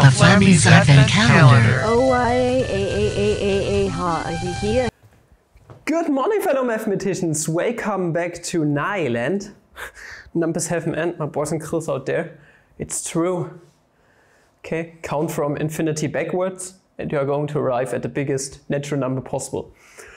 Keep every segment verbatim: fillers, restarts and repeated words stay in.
Papa Flamy's Advent Calendar. Oh, I, a, a, a, a, a, ha, here. Good morning, fellow mathematicians. Welcome back to Nailand. Numbers have an end, my boys and girls out there. It's true. Okay, count from infinity backwards and you are going to arrive at the biggest natural number possible.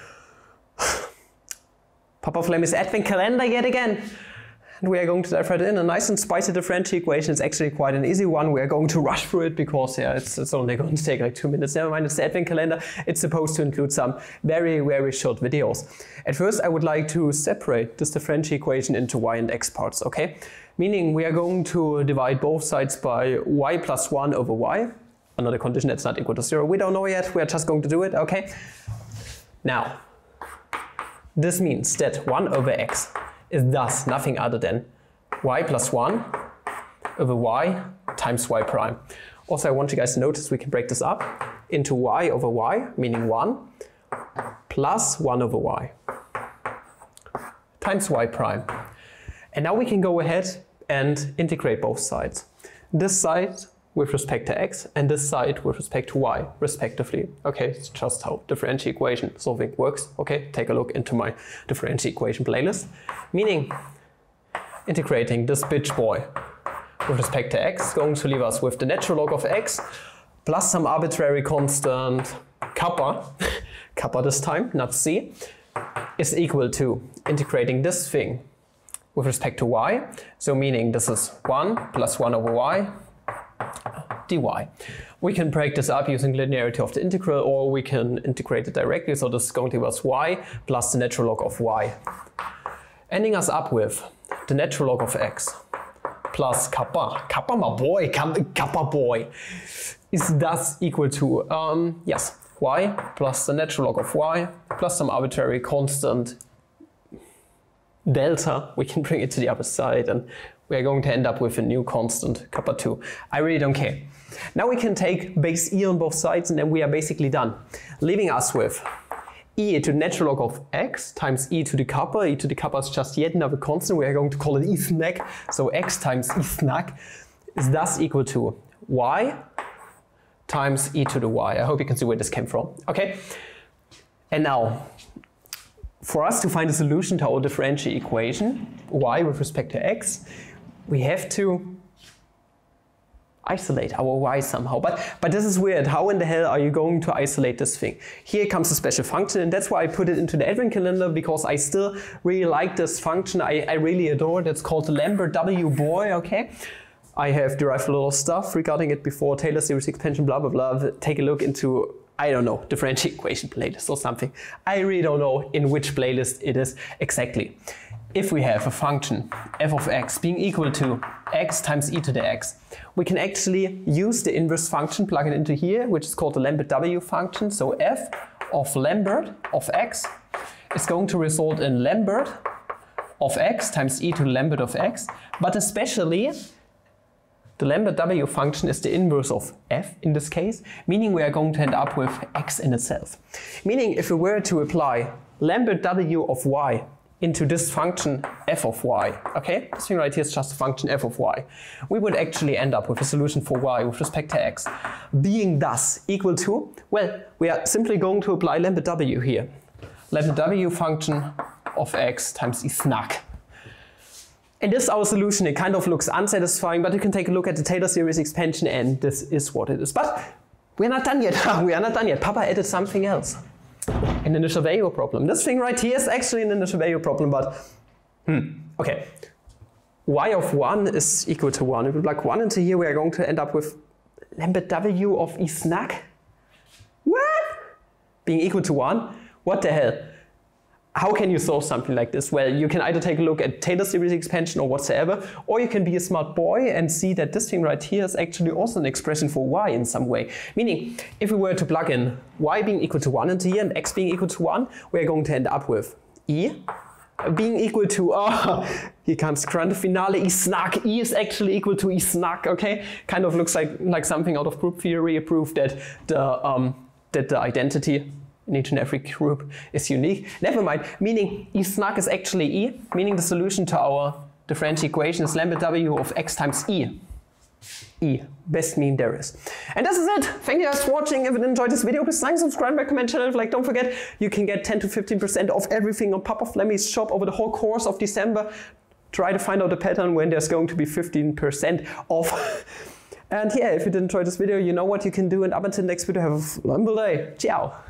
Papa Flamy's Advent Calendar yet again. And we are going to dive right in. A nice and spicy differential equation. It's actually quite an easy one. We are going to rush through it because yeah, it's, it's only going to take like two minutes. Never mind, it's the Advent Calendar. It's supposed to include some very, very short videos. At first, I would like to separate this differential equation into y and x parts, okay? Meaning we are going to divide both sides by y plus one over y. Another condition that's not equal to zero. We don't know yet. We are just going to do it, okay? Now, this means that one over x is thus nothing other than y plus one over y times y prime. Also, I want you guys to notice we can break this up into y over y, meaning one, plus one over y times y prime. And now we can go ahead and integrate both sides. This side with respect to x and this side with respect to y, respectively. Okay, it's just how differential equation solving works. Okay, take a look into my differential equation playlist. Meaning, integrating this bitch boy with respect to x is going to leave us with the natural log of x plus some arbitrary constant kappa, kappa this time, not c, is equal to integrating this thing with respect to y. So meaning this is one plus one over y dy. We can break this up using linearity of the integral, or we can integrate it directly. So this is going to give us y plus the natural log of y. Ending us up with the natural log of x plus kappa, kappa my boy, kappa boy, is thus equal to, um, yes, y plus the natural log of y plus some arbitrary constant delta. We can bring it to the other side and we are going to end up with a new constant, kappa two. I really don't care. Now we can take base e on both sides and then we are basically done. Leaving us with e to the natural log of x times e to the kappa. E to the kappa is just yet another constant. We are going to call it e snack. So x times e snack is thus equal to y times e to the y. I hope you can see where this came from. Okay. And now, for us to find a solution to our differential equation, y with respect to x, we have to isolate our y somehow. But, but this is weird. How in the hell are you going to isolate this thing? Here comes a special function, and that's why I put it into the Advent Calendar, because I still really like this function. I, I really adore it. It's called the Lambert W boy, okay? I have derived a lot of stuff regarding it before, Taylor series expansion, blah, blah, blah. Take a look into, I don't know, differential equation playlist or something. I really don't know in which playlist it is exactly. If we have a function f of x being equal to x times e to the x, we can actually use the inverse function, plug it into here, which is called the Lambert W function. So f of Lambert of x is going to result in Lambert of x times e to the Lambert of x, but especially the Lambert W function is the inverse of f in this case, meaning we are going to end up with x in itself. Meaning if we were to apply Lambert W of y into this function f of y, okay? This thing right here is just a function f of y. We would actually end up with a solution for y with respect to x being thus equal to, well, we are simply going to apply Lambert W here. Lambert W function of x times e snack. And this is our solution. It kind of looks unsatisfying, but you can take a look at the Taylor series expansion and this is what it is. But we're not done yet. We are not done yet. Papa added something else. An initial value problem. This thing right here is actually an initial value problem, but hmm, okay. Y of one is equal to one. If we plug one into here, we are going to end up with Lambert W of e snack. What? Being equal to one? What the hell? How can you solve something like this? Well, you can either take a look at Taylor series expansion or whatsoever, or you can be a smart boy and see that this thing right here is actually also an expression for y in some way. Meaning, if we were to plug in y being equal to one into here and x being equal to one, we are going to end up with e being equal to, oh, here comes grande finale, e snack. E is actually equal to e snack, okay? Kind of looks like, like something out of group theory, a proof that the, um, that the identity in each and every group is unique. Never mind, meaning e snack is actually e, meaning the solution to our differential equation is Lambert W of x times e. E. Best meme there is. And this is it. Thank you guys for watching. If you enjoyed this video, please like, subscribe, recommend channel. Like, don't forget, you can get ten to fifteen percent off everything on Papa Flemmy's shop over the whole course of December. Try to find out the pattern when there's going to be fifteen percent off. And yeah, if you did enjoy this video, you know what you can do. And up until next video, have a wonderful day. Ciao.